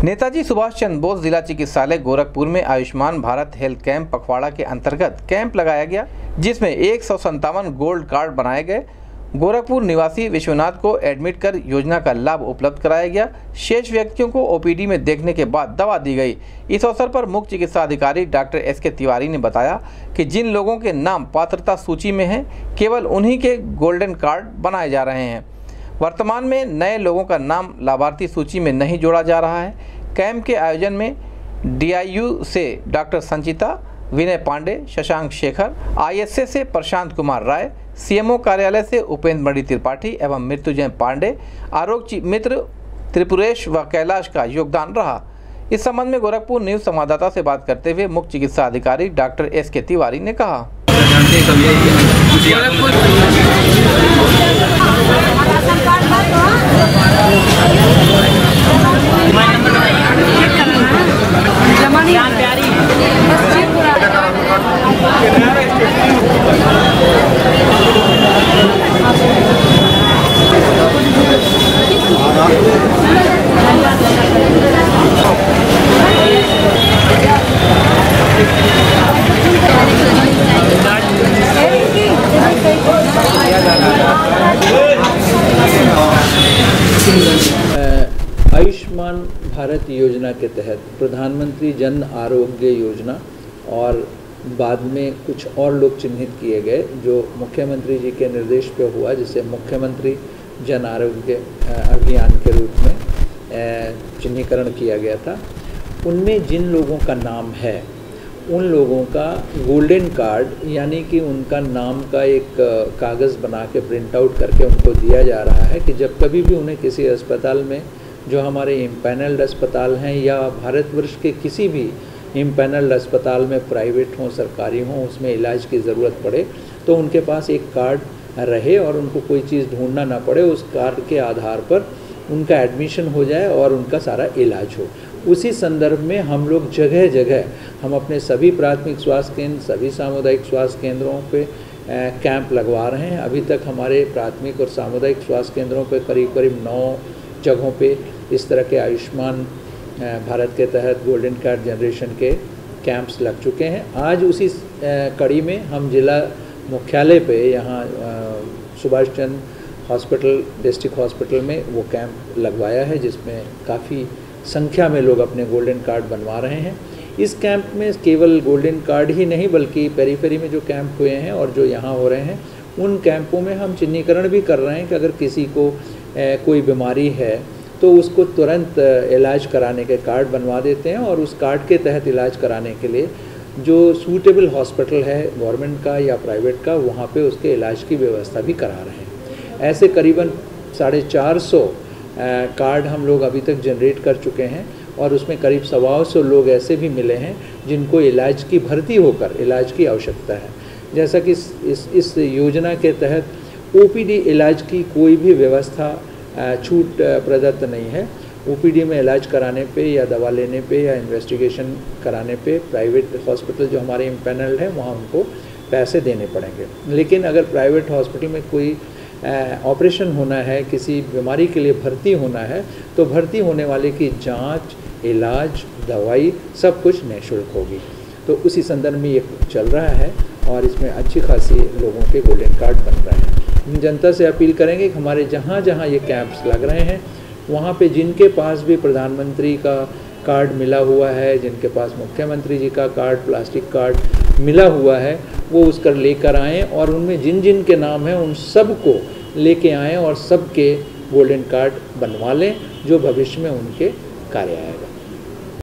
नेताजी सुभाष चंद्र बोस जिला चिकित्सालय गोरखपुर में आयुष्मान भारत हेल्थ कैंप पखवाड़ा के अंतर्गत कैंप लगाया गया, जिसमें 157 गोल्ड कार्ड बनाए गए। गोरखपुर निवासी विश्वनाथ को एडमिट कर योजना का लाभ उपलब्ध कराया गया। शेष व्यक्तियों को ओपीडी में देखने के बाद दवा दी गई। इस अवसर पर मुख्य चिकित्सा अधिकारी डॉक्टर एस.के. तिवारी ने बताया कि जिन लोगों के नाम पात्रता सूची में हैं, केवल उन्हीं के गोल्डन कार्ड बनाए जा रहे हैं। वर्तमान में नए लोगों का नाम लाभार्थी सूची में नहीं जोड़ा जा रहा है। कैंप के आयोजन में DIU से डॉक्टर संचिता, विनय पांडे, शशांक शेखर, ISA से प्रशांत कुमार राय, CMO कार्यालय से उपेंद्र मणि त्रिपाठी एवं मृत्युंजय पांडे, आरोग्य मित्र त्रिपुरेश व कैलाश का योगदान रहा। इस संबंध में गोरखपुर न्यूज संवाददाता से बात करते हुए मुख्य चिकित्सा अधिकारी डॉक्टर एस.के. तिवारी ने कहा, आयुष्मान भारत योजना के तहत प्रधानमंत्री जन आरोग्य योजना और बाद में कुछ और लोग चिन्हित किए गए जो मुख्यमंत्री जी के निर्देश पे हुआ, जिसे मुख्यमंत्री जन आरोग्य अभियान के रूप में चिन्हीकरण किया गया था। उनमें जिन लोगों का नाम है उन लोगों का गोल्डन कार्ड, यानी कि उनका नाम का एक कागज़ बना के प्रिंट आउट करके उनको दिया जा रहा है कि जब कभी भी उन्हें किसी अस्पताल में, जो हमारे इम्पैनल्ड अस्पताल हैं या भारतवर्ष के किसी भी इम्पैनल्ड अस्पताल में, प्राइवेट हों सरकारी हों, उसमें इलाज की ज़रूरत पड़े तो उनके पास एक कार्ड रहे और उनको कोई चीज़ ढूंढना ना पड़े। उस कार्ड के आधार पर उनका एडमिशन हो जाए और उनका सारा इलाज हो। उसी संदर्भ में हम लोग जगह जगह हम अपने सभी प्राथमिक स्वास्थ्य केंद्र, सभी सामुदायिक स्वास्थ्य केंद्रों पे कैंप लगवा रहे हैं। अभी तक हमारे प्राथमिक और सामुदायिक स्वास्थ्य केंद्रों पे करीब 9 जगहों पे इस तरह के आयुष्मान भारत के तहत गोल्डन कार्ड जनरेशन के कैंप्स लग चुके हैं। आज उसी कड़ी में हम जिला मुख्यालय पे यहाँ Subhash Chandra hospital, district hospital में वो कैंप लगवाया है, जिसमें काफ़ी संख्या में लोग अपने गोल्डन कार्ड बनवा रहे हैं। इस कैंप में केवल गोल्डन कार्ड ही नहीं, बल्कि पेरीफेरी में जो कैंप हुए हैं और जो यहाँ हो रहे हैं, उन कैंपों में हम चिन्हीकरण भी कर रहे हैं कि अगर किसी को कोई बीमारी है तो उसको तुरंत इलाज कराने के कार्ड बनवा देते हैं और उस कार्ड के तहत इलाज कराने के लिए जो सूटेबल हॉस्पिटल है गवर्नमेंट का या प्राइवेट का, वहाँ पे उसके इलाज की व्यवस्था भी करा रहे हैं। ऐसे करीबन 450 कार्ड हम लोग अभी तक जनरेट कर चुके हैं और उसमें करीब 125 लोग ऐसे भी मिले हैं जिनको इलाज की भर्ती होकर इलाज की आवश्यकता है। जैसा कि इस योजना के तहत OPD इलाज की कोई भी व्यवस्था छूट प्रदत्त नहीं है। OPD में इलाज कराने पे या दवा लेने पे या इन्वेस्टिगेशन कराने पे प्राइवेट हॉस्पिटल जो हमारे इम्पैनल्ड हैं वहाँ उनको पैसे देने पड़ेंगे। लेकिन अगर प्राइवेट हॉस्पिटल में कोई ऑपरेशन होना है, किसी बीमारी के लिए भर्ती होना है, तो भर्ती होने वाले की जांच, इलाज, दवाई सब कुछ निःशुल्क होगी। तो उसी संदर्भ में ये चल रहा है और इसमें अच्छी खासी लोगों के गोल्डन कार्ड बन रहे हैं। हम जनता से अपील करेंगे कि हमारे जहाँ जहाँ ये कैंप्स लग रहे हैं वहाँ पे जिनके पास भी प्रधानमंत्री का कार्ड मिला हुआ है, जिनके पास मुख्यमंत्री जी का कार्ड, प्लास्टिक कार्ड मिला हुआ है, वो उसका लेकर आएँ और उनमें जिन जिन के नाम हैं उन सब को लेके आएँ और सबके गोल्डन कार्ड बनवा लें, जो भविष्य में उनके कार्य आएगा।